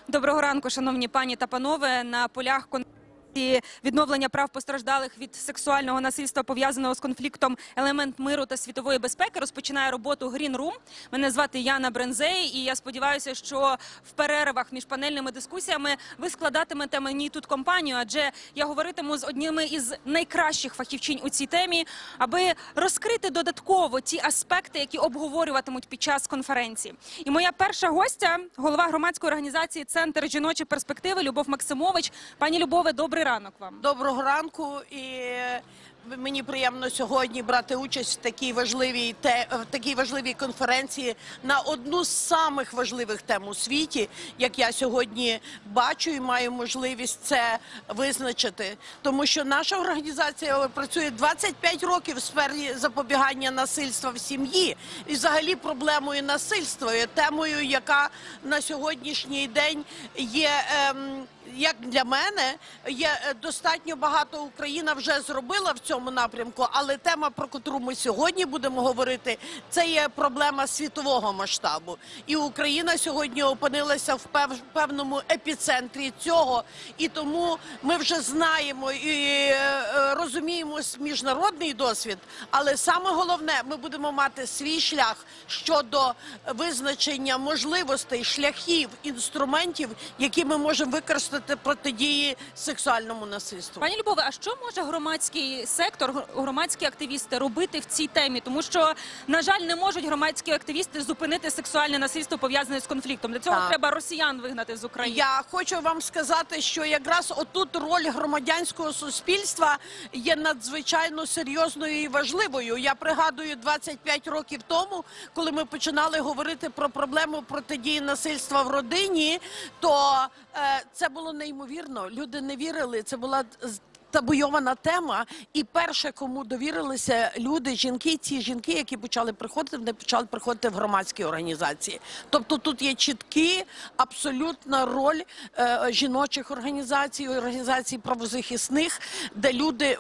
Доброго ранку, шановні пані та панове. На полях відновлення прав постраждалих від сексуального насильства, пов'язаного з конфліктом «Елемент миру та світової безпеки» розпочинає роботу Green Room. Мене звати Яна Брензей, і я сподіваюся, що в перервах між панельними дискусіями ви складатимете мені тут компанію, адже я говоритиму з одніми із найкращих фахівчинь у цій темі, аби розкрити додатково ті аспекти, які обговорюватимуть під час конференції. І моя перша гостя – голова громадської організації «Центр жіночі перспективи» Любов Максимович. Пані Любове, добрий ранок вам. Доброго ранку, і мені приємно сьогодні брати участь в такій важливій конференції на одну з самих важливих тем у світі, як я сьогодні бачу і маю можливість це визначити. Тому що наша організація працює 25 років в сфері запобігання насильства в сім'ї. І взагалі проблемою насильства є темою, яка на сьогоднішній день є... Як для мене, достатньо багато Україна вже зробила в цьому напрямку, але тема, про яку ми сьогодні будемо говорити, це є проблема світового масштабу. І Україна сьогодні опинилася в певному епіцентрі цього, і тому ми вже знаємо і розуміємо міжнародний досвід, але саме головне, ми будемо мати свій шлях щодо визначення можливостей, шляхів, інструментів, які ми можемо використати протидії сексуальному насильству. Пані Любове, а що може громадський сектор, громадські активісти робити в цій темі? Тому що, на жаль, не можуть громадські активісти зупинити сексуальне насильство, пов'язане з конфліктом. Для цього треба росіян вигнати з України. Я хочу вам сказати, що якраз отут роль громадянського суспільства є надзвичайно серйозною і важливою. Я пригадую 25 років тому, коли ми починали говорити про проблему протидії насильства в родині, то це було неймовірно. Люди не вірили, це була табуйована тема, і перше, кому довірилися люди, жінки, ті жінки, які почали приходити, вони почали приходити в громадські організації. Тобто тут є чіткі, абсолютна роль жіночих організацій, організацій правозахисних, де люди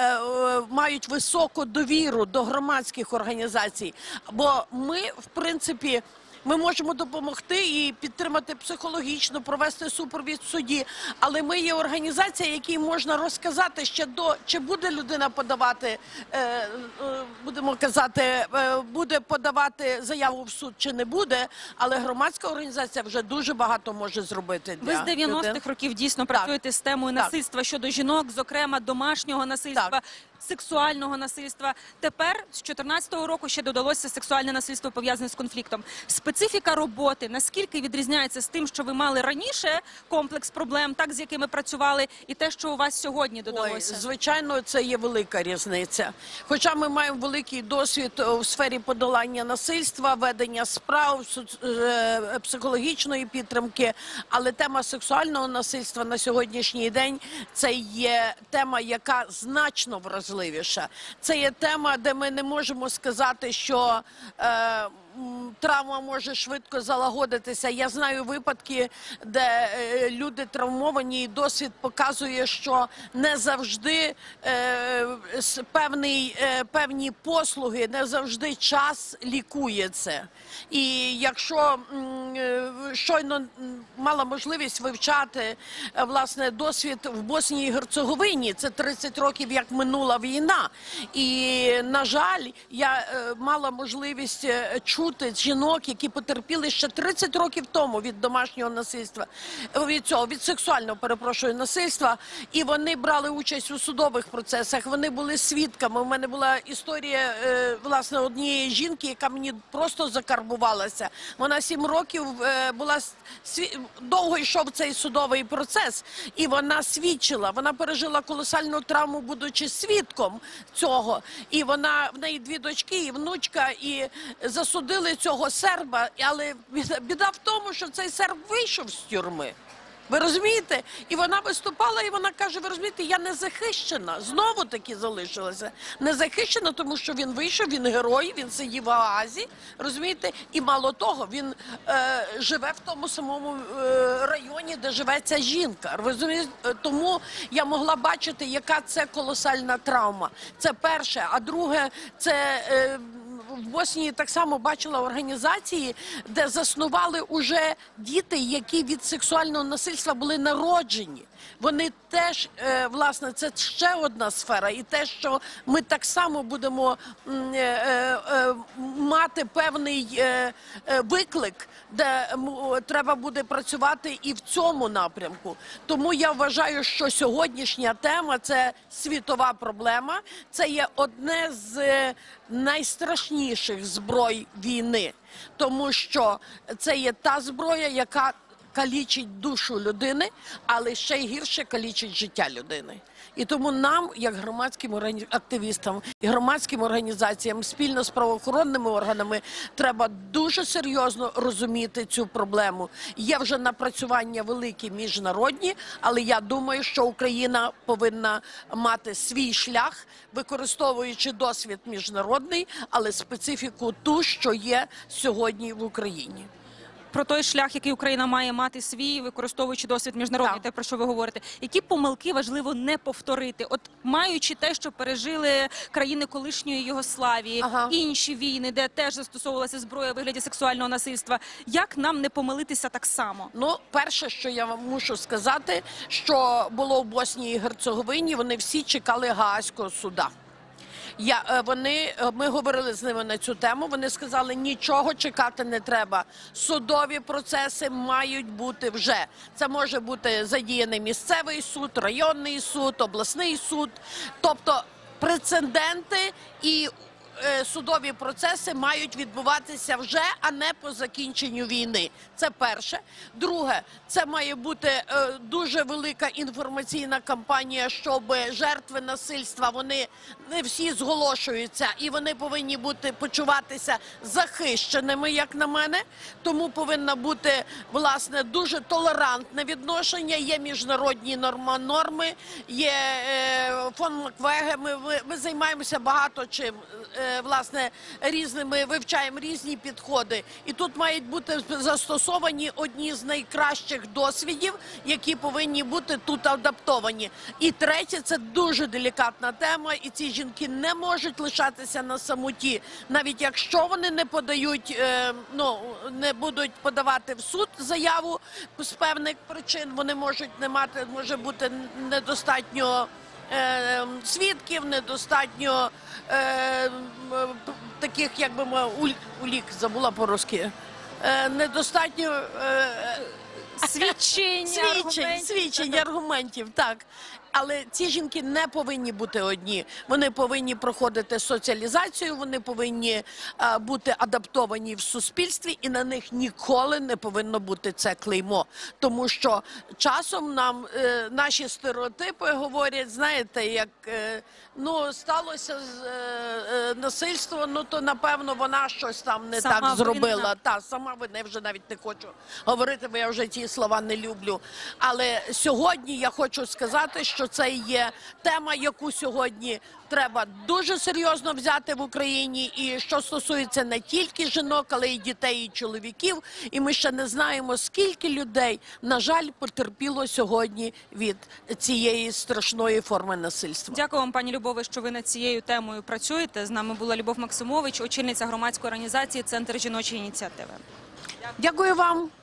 мають високу довіру до громадських організацій. Бо ми, в принципі, ми можемо допомогти і підтримати психологічно, провести супровід в суді, але ми є організація, якій можна розказати ще чи буде людина подавати, будемо казати, буде подавати заяву в суд чи не буде, але громадська організація вже дуже багато може зробити для Ви з 90-х років дійсно працюєте з темою насильства щодо жінок, зокрема домашнього насильства, сексуального насильства. Тепер, з 2014 року, ще додалося сексуальне насильство, пов'язане з конфліктом. Специфіка роботи, наскільки відрізняється з тим, що ви мали раніше, комплекс проблем, так, з якими працювали, і те, що у вас сьогодні додалося? Звичайно, це є велика різниця. Хоча ми маємо великий досвід у сфері подолання насильства, ведення справ, психологічної підтримки, але тема сексуального насильства на сьогоднішній день – це є тема, яка значно вразливіша. Це є тема, де ми не можемо сказати, що травма може швидко залагодитися. Я знаю випадки, де люди травмовані, і досвід показує, що не завжди певні послуги, не завжди час лікує це. І якщо щойно мала можливість вивчати, власне, досвід в Боснії і Герцеговині, це 30 років, як минула війна. І, на жаль, я мала можливість чути жінок, які потерпіли ще 30 років тому від домашнього насильства, від сексуального, перепрошую, насильства, і вони брали участь у судових процесах, вони були свідками. У мене була історія, власне, однієї жінки, яка мені просто закарбувалася. Вона 7 років була, довго йшов цей судовий процес, і вона свідчила, вона пережила колосальну травму, будучи свідком цього. І в неї 2 дочки і внучка, і засудили цього серба, але біда в тому, що цей серб вийшов з тюрми. Ви розумієте? І вона виступала, і вона каже, ви розумієте, я не захищена. Знову таки залишилася. Не захищена, тому що він вийшов, він герой, він сидів в Гаазі, розумієте? І мало того, він живе в тому самому районі, де живе ця жінка. Розумієте? Тому я могла бачити, яка це колосальна травма. Це перше. А друге, це в Боснії так само бачила організації, де заснували уже діти, які від сексуального насильства були народжені. Вони теж, власне, це ще одна сфера. І те, що ми так само будемо мати певний виклик, де треба буде працювати і в цьому напрямку. Тому я вважаю, що сьогоднішня тема – це світова проблема. Це є одне з найстрашніших зброй війни. Тому що це є та зброя, яка калічить душу людини, але ще й гірше калічить життя людини. І тому нам, як громадським активістам і громадським організаціям, спільно з правоохоронними органами, треба дуже серйозно розуміти цю проблему. Є вже напрацювання великі міжнародні, але я думаю, що Україна повинна мати свій шлях, використовуючи досвід міжнародний, але специфіку ту, що є сьогодні в Україні. Про той шлях, який Україна має мати свій, використовуючи досвід міжнародний, те, про що ви говорите. Які помилки важливо не повторити? От маючи те, що пережили країни колишньої Югославії, інші війни, де теж застосовувалася зброя у вигляді сексуального насильства, як нам не помилитися так само? Ну, перше, що я вам мушу сказати, що було в Боснії і Герцеговині, вони всі чекали Гаазького суда. Ми говорили з ними на цю тему, вони сказали, нічого чекати не треба. Судові процеси мають бути вже. Це може бути задіяний місцевий суд, районний суд, обласний суд. Тобто прецеденти і судові процеси мають відбуватися вже, а не по закінченню війни. Це перше. Друге, це має бути дуже велика інформаційна кампанія, щоб жертви насильства, вони не всі зголошуються, і вони повинні почуватися захищеними, як на мене. Тому повинно бути, власне, дуже толерантне відношення. Є міжнародні норми, є фонд Маквеге, ми займаємося багато чим. Власне, вивчаємо різні підходи. І тут мають бути застосовані одні з найкращих досвідів, які повинні бути тут адаптовані. І третє, це дуже делікатна тема, і ці жінки не можуть лишатися на самоті. Навіть якщо вони не подають, не будуть подавати в суд заяву з певних причин, вони можуть не мати, може бути недостатньо свідків, недостатньо таких, як би мовити, улік, забула по-русски, недостатньо свідчень, аргументів, так. Але ці жінки не повинні бути одні. Вони повинні проходити соціалізацію, вони повинні бути адаптовані в суспільстві, і на них ніколи не повинно бути це клеймо. Тому що часом нам наші стереотипи говорять, знаєте, як сталося насильство, то напевно вона щось там не так зробила. Сама винна, вже навіть не хочу говорити, бо я вже ті слова не люблю. Але сьогодні я хочу сказати, що це є тема, яку сьогодні треба дуже серйозно взяти в Україні, і що стосується не тільки жінок, але й дітей, і чоловіків. І ми ще не знаємо, скільки людей, на жаль, потерпіло сьогодні від цієї страшної форми насильства. Дякую вам, пані Любове, що ви над цією темою працюєте. З нами була Любов Максимович, очільниця громадської організації «Центр жіночої ініціативи». Дякую вам.